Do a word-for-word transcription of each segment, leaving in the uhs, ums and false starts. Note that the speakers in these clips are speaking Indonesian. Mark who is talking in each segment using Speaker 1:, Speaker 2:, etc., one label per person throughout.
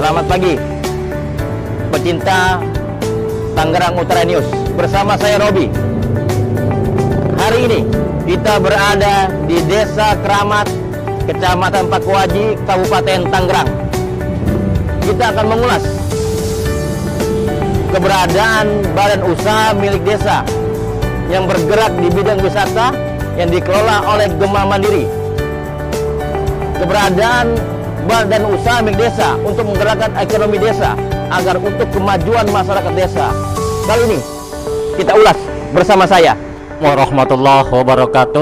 Speaker 1: Selamat pagi, pecinta Tangerang Utara News. Bersama saya Robi. Hari ini kita berada di Desa Keramat, Kecamatan Pakuaji, Kabupaten Tangerang. Kita akan mengulas keberadaan badan usaha milik desa yang bergerak di bidang wisata yang dikelola oleh Gema Mandiri. Keberadaan badan usaha milik desa untuk menggerakkan ekonomi desa agar untuk kemajuan masyarakat desa. Kali ini kita ulas bersama saya.
Speaker 2: Warahmatullahi wabarakatuh.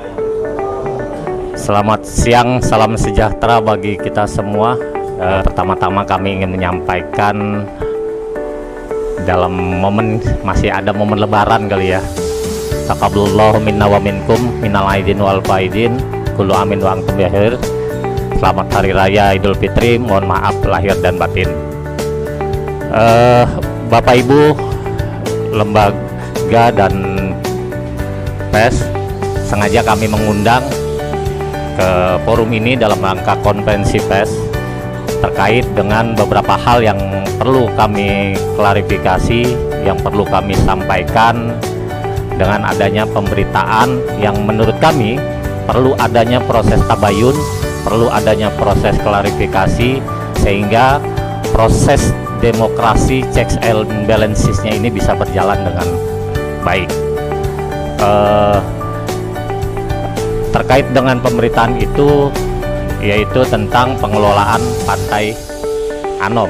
Speaker 2: Selamat siang, salam sejahtera bagi kita semua. Eh, pertama-tama kami ingin menyampaikan dalam momen, masih ada momen lebaran kali ya. Taqabbalallahu minna wa minkum minal aidin wal faidin. Kullu amin wa antum bikhair. Selamat Hari Raya Idul Fitri, mohon maaf lahir dan batin. Uh, Bapak Ibu, lembaga dan pers, sengaja kami mengundang ke forum ini dalam rangka konferensi pers terkait dengan beberapa hal yang perlu kami klarifikasi, yang perlu kami sampaikan dengan adanya pemberitaan yang menurut kami perlu adanya proses tabayun, perlu adanya proses klarifikasi sehingga proses demokrasi checks and balancesnya ini bisa berjalan dengan baik. Uh, terkait dengan pemberitaan itu yaitu tentang pengelolaan Pantai Anom.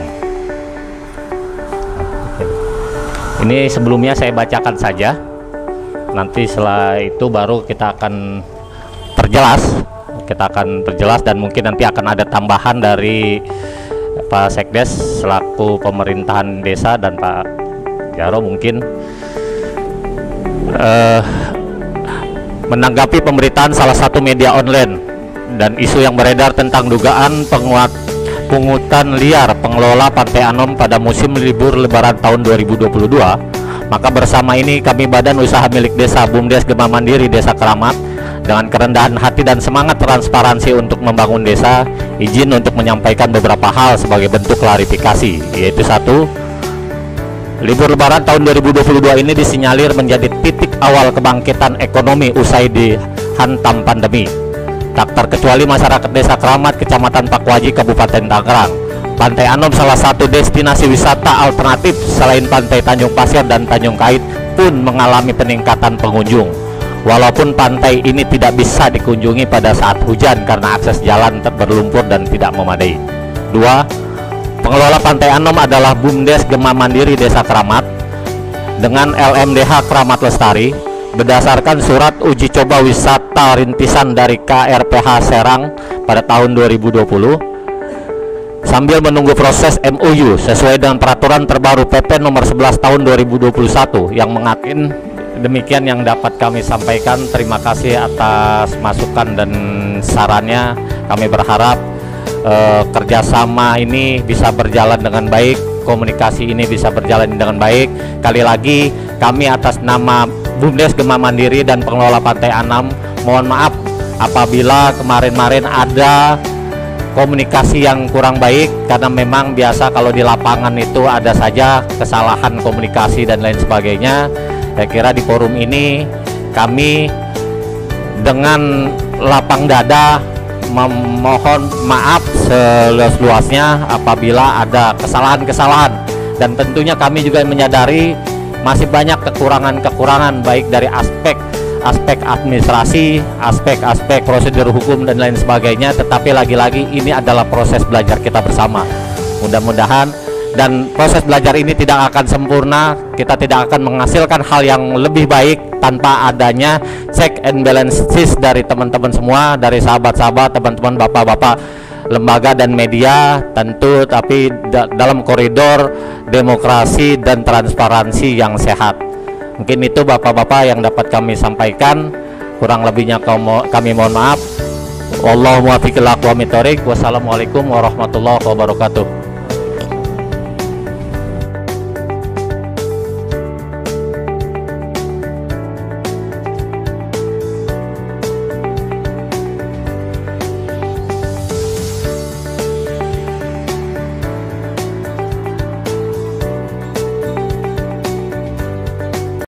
Speaker 2: Ini sebelumnya saya bacakan saja, nanti setelah itu baru kita akan perjelas. Kita akan perjelas dan mungkin nanti akan ada tambahan dari Pak Sekdes selaku pemerintahan desa dan Pak Jaro mungkin uh, menanggapi pemberitaan salah satu media online dan isu yang beredar tentang dugaan penguat pungutan liar pengelola Pantai Anom pada musim libur Lebaran tahun dua ribu dua puluh dua. Maka bersama ini kami Badan Usaha Milik Desa BUMDes Gema Mandiri Desa Keramat dengan kerendahan hati dan semangat transparansi untuk membangun desa, izin untuk menyampaikan beberapa hal sebagai bentuk klarifikasi, yaitu satu, libur Lebaran tahun dua ribu dua puluh dua ini disinyalir menjadi titik awal kebangkitan ekonomi usai dihantam pandemi. Tak terkecuali masyarakat Desa Keramat, Kecamatan Pakuaji, Kabupaten Tangerang. Pantai Anom salah satu destinasi wisata alternatif selain Pantai Tanjung Pasir dan Tanjung Kait pun mengalami peningkatan pengunjung. Walaupun pantai ini tidak bisa dikunjungi pada saat hujan karena akses jalan berlumpur dan tidak memadai. Dua, pengelola Pantai Anom adalah BUMDes Gema Mandiri Desa Keramat dengan L M D H Keramat Lestari berdasarkan surat uji coba wisata rintisan dari K R P H Serang pada tahun dua ribu dua puluh sambil menunggu proses M O U sesuai dengan peraturan terbaru P P nomor sebelas tahun dua ribu dua puluh satu yang mengakin. Demikian yang dapat kami sampaikan. Terima kasih atas masukan dan sarannya. Kami berharap eh, kerjasama ini bisa berjalan dengan baik, komunikasi ini bisa berjalan dengan baik. Kali lagi kami atas nama BUMDes Gema Mandiri dan pengelola Pantai Anom mohon maaf apabila kemarin-kemarin ada komunikasi yang kurang baik, karena memang biasa kalau di lapangan itu ada saja kesalahan komunikasi dan lain sebagainya. Saya kira di forum ini kami dengan lapang dada memohon maaf seluas-luasnya apabila ada kesalahan-kesalahan, dan tentunya kami juga menyadari masih banyak kekurangan-kekurangan baik dari aspek aspek administrasi, aspek-aspek prosedur hukum dan lain sebagainya, tetapi lagi-lagi ini adalah proses belajar kita bersama. Mudah-mudahan dan proses belajar ini tidak akan sempurna, kita tidak akan menghasilkan hal yang lebih baik tanpa adanya check and balances dari teman-teman semua, dari sahabat-sahabat, teman-teman, bapak-bapak, lembaga dan media tentu, tapi da dalam koridor demokrasi dan transparansi yang sehat. Mungkin itu bapak-bapak yang dapat kami sampaikan, kurang lebihnya kami mohon maaf. Wallahul muwaffiq ila aqwamit thoriq. Wassalamualaikum warahmatullahi wabarakatuh.